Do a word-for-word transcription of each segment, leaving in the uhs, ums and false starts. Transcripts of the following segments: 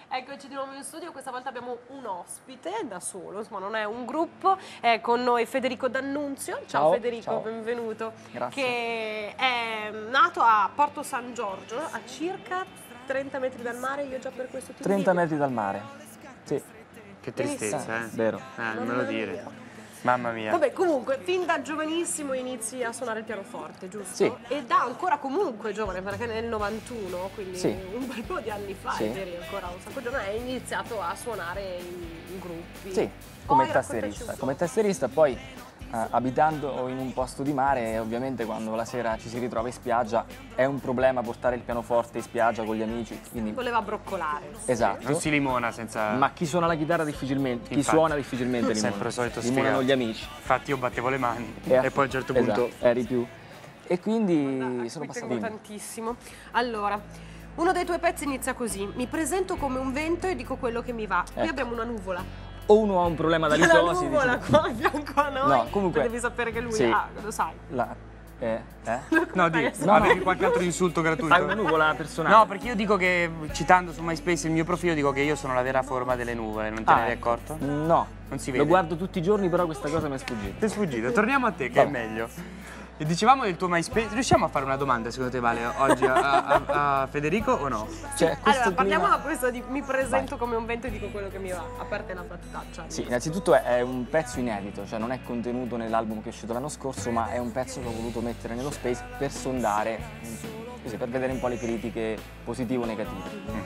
Eccoci di nuovo in studio, questa volta abbiamo un ospite da solo, insomma non è un gruppo, è con noi Federico D'Annunzio. Ciao, ciao Federico, ciao. Benvenuto. Grazie. Che è nato a Porto San Giorgio, a circa trenta metri dal mare, io già per questo ti trenta metri dal mare, sì. Che tristezza, eh? Vero. Eh, non me lo dire. Mamma mia. Vabbè, comunque, fin da giovanissimo inizi a suonare il pianoforte, giusto? Sì. E da ancora comunque giovane, perché nel novantuno, quindi sì. un bel po' di anni fa, sì. eri ancora un sacco giovane, hai iniziato a suonare in, in gruppi. Sì, come tastierista. Come tastierista, poi eh, abitando in un posto di mare, ovviamente quando la sera ci si ritrova in spiaggia è un problema portare il pianoforte in spiaggia con gli amici. Quindi... voleva broccolare. Esatto. Non si limona senza... Ma chi suona la chitarra difficilmente, chi Infatti, suona difficilmente limona. Sempre il solito limonano spiegato. gli amici. Infatti io battevo le mani e, e poi a un certo punto... Esatto, eri più. E quindi ah, sono passato tengo tantissimo. Allora, uno dei tuoi pezzi inizia così: mi presento come un vento e dico quello che mi va. Qui ecco. abbiamo una nuvola. O uno ha un problema da litosi. La nuvola diciamo. qua a fianco a noi. No, comunque... devi sapere che lui sì. ha, lo sai. La... Eh? eh? No, di, no, avevi qualche altro insulto gratuito? Hai una nuvola personale? No, perché io dico che, citando su MySpace il mio profilo, dico che io sono la vera forma delle nuvole, non te ah, ne eri ecco. accorto? No, non si vede. Lo guardo tutti i giorni, però questa cosa mi è sfuggita. Ti è sfuggito, torniamo a te che Vabbè. è meglio. E dicevamo del tuo MySpace, riusciamo a fare una domanda secondo te, Vale, oggi a, a, a Federico o no? Cioè, allora, parliamo clima... da questo di mi presento Vai. come un vento e dico quello che mi va, a parte la battutaccia. Sì, innanzitutto è, è un pezzo inedito, cioè non è contenuto nell'album che è uscito l'anno scorso, ma è un pezzo che ho voluto mettere nello Space per sondare, così, per vedere un po' le critiche positive o negative. Mm-hmm.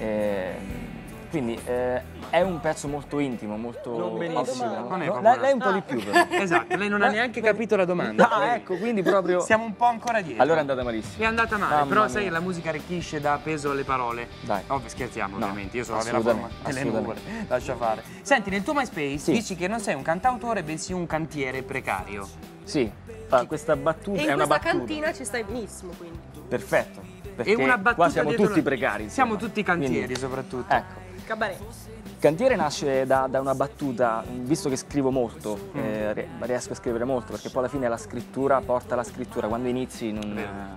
e, quindi eh, è un pezzo molto intimo, molto... Non benissimo. No, non è no, lei, lei un po' di più però. Esatto, lei non ha neanche capito la domanda. Ah, ecco, quindi proprio... Siamo un po' ancora dietro. Allora è andata malissimo. È andata male, Mamma però mia. sai, la musica arricchisce, dà peso alle parole. Dai. Ovvio, scherziamo no, ovviamente, io sono la vera forma delle nuvole. Lascia fare. Senti, nel tuo MySpace sì. dici che non sei un cantautore, bensì un cantiere precario. Sì, ah, questa battuta e è una battuta. E in questa cantina ci stai benissimo, quindi. Perfetto, perché e una battuta qua siamo tutti la... precari. Insomma. Siamo tutti cantieri quindi, soprattutto. Ecco. Cabaret. Cantiere nasce da, da una battuta, visto che scrivo molto, mm. eh, riesco a scrivere molto, perché poi alla fine la scrittura porta alla scrittura, quando inizi non...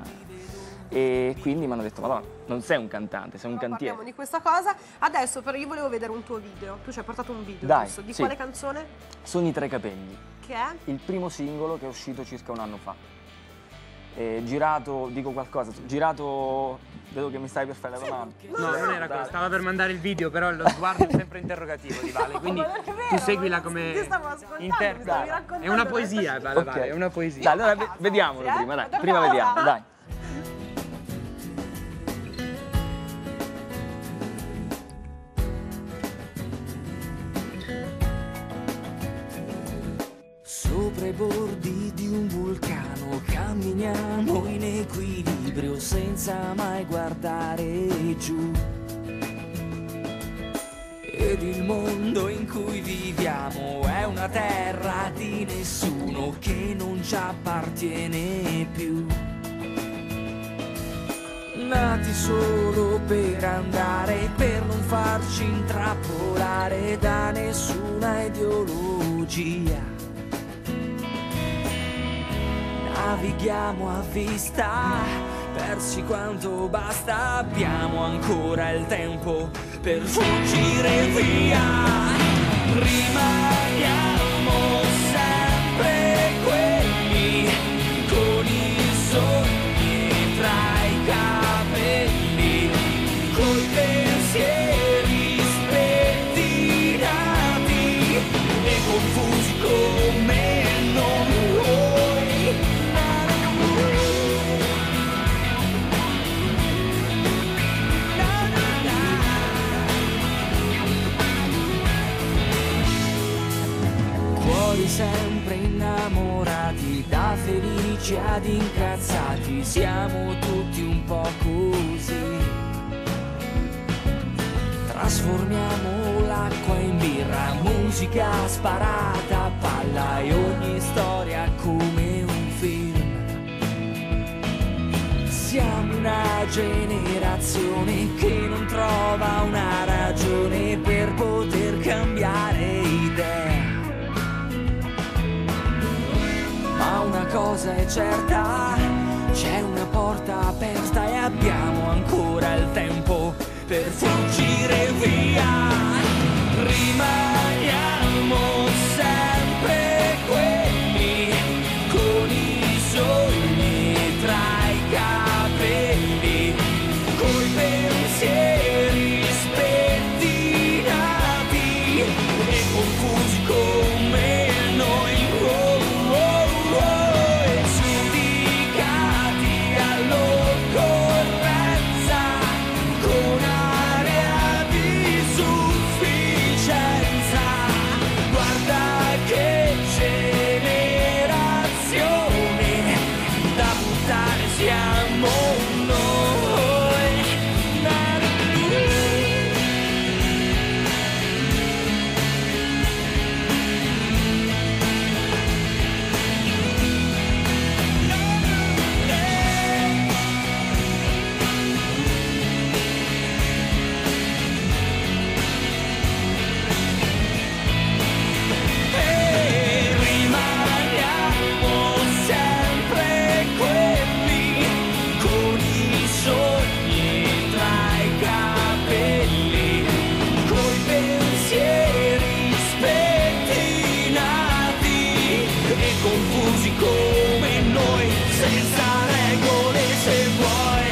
Eh, e quindi mi hanno detto, ma no, non sei un cantante, sei un no, cantiere. Parliamo di questa cosa, adesso però io volevo vedere un tuo video, tu ci hai portato un video, Dai, giusto? Di sì. quale canzone? Sogni tra i capelli. Che è? Il primo singolo che è uscito circa un anno fa. E girato, dico qualcosa, girato... Vedo che mi stai per fare la domanda. No, no, non era quello, stava per mandare il video, però lo sguardo è sempre interrogativo di Vale, quindi tu seguila come interprete. È una poesia, Vale, okay. Vale, è una poesia. Dai, allora vediamolo eh? prima, dai, prima vediamo, dai. Sopra i bordi di un vulcano camminiamo in equilibrio senza mai guardare giù. Ed il mondo in cui viviamo è una terra di nessuno che non ci appartiene più. Nati solo per andare, per non farci intrappolare da nessuna ideologia. Navighiamo a vista, persi quanto basta, abbiamo ancora il tempo per fuggire via. Rimaniamo sempre quelli, con i sogni tra i capelli, coi pensieri spettinati e confusi come non vuoi. Sempre innamorati, da felici ad incazzati, siamo tutti un po' così. Trasformiamo l'acqua in birra, musica sparata a palla e ogni storia come un film. Siamo una generazione che non trova una ragione per poter cambiare idea. Ma una cosa è certa, c'è una porta aperta e abbiamo ancora il tempo per fuggire via. Rimaniamo sempre quelli con i sogni tra i capelli, coi pensieri spettinati e confusi come noi, oh, oh, oh, e giudicati all'occorrenza con aria di sufficienza. Guarda che generazione da buttare siamo noi. Na, na, e rimaniamo sempre quelli con i sogni tra i capelli, coi pensieri spettinati e confusi come noi, senza regole se vuoi.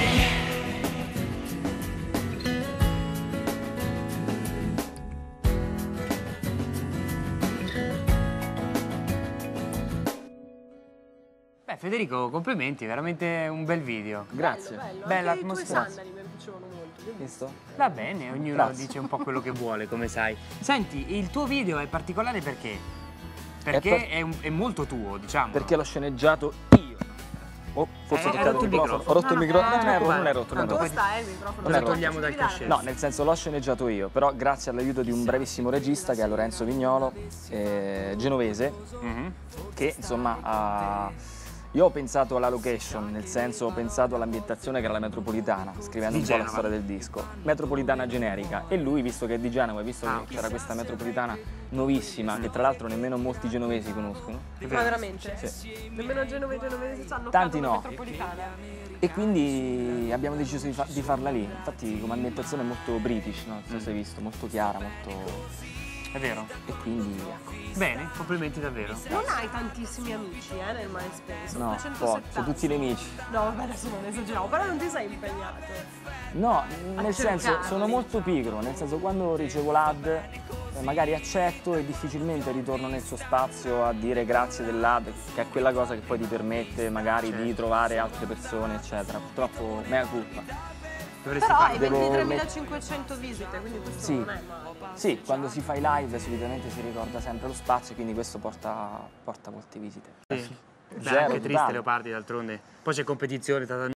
Beh, Federico, complimenti, veramente un bel video. Grazie. Bello, bello. Bella Anche i tuoi atmosfera. sandali mi piacevano molto. Che Visto? Va bene, ognuno Grazie. dice un po' quello che vuole, come sai. Senti, il tuo video è particolare perché? Perché per- è, un- è molto tuo, diciamo. Perché l'ho sceneggiato io. Oh, forse Eh, ho hai toccato rotto il il microfono. microfono. Ho rotto il No, no, microfono. eh, Non è rotto, non è tanto rotto, non è poi- rotto. Dove sta eh, il microfono? Non è Lo rotto. togliamo dal Possibilità. cascetto. No, nel senso l'ho sceneggiato io, però grazie all'aiuto di un bravissimo regista che è Lorenzo Vignolo, eh, genovese, Mhm. che insomma ha... Io ho pensato alla location, nel senso ho pensato all'ambientazione che era la metropolitana, scrivendo Di un po' la Genova. storia del disco. Metropolitana generica. E lui, visto che è di Genova, visto Ah, che ok. c'era questa metropolitana nuovissima, che tra l'altro nemmeno molti genovesi conoscono, Ma veramente? Sì. Nemmeno Genove genovesi sanno Tanti fare una no. metropolitana. e quindi abbiamo deciso di, fa- di farla lì. Infatti come ambientazione è molto british, no? Non so se hai visto, molto chiara, molto... È vero. E quindi ecco. Bene, complimenti davvero. Non hai tantissimi amici eh, nel MySpace, sono No, pochi, duecentosettanta. sono tutti nemici. No, vabbè, adesso non esageriamo, però non ti sei impegnato. No, nel cercarli. senso, sono molto pigro, nel senso quando ricevo l'ad eh, magari accetto e difficilmente ritorno nel suo spazio a dire grazie dell'ad, che è quella cosa che poi ti permette magari di trovare altre persone, eccetera. Purtroppo mea culpa. Dovresti Però farlo. hai Devo ventitremilacinquecento visite, quindi questo Sì. non è male. Sì, quando si fa i live solitamente si ricorda sempre lo spazio, quindi questo porta, porta molte visite. Sì. Beh, Zero anche triste totale. Leopardi d'altronde. Poi c'è competizione tra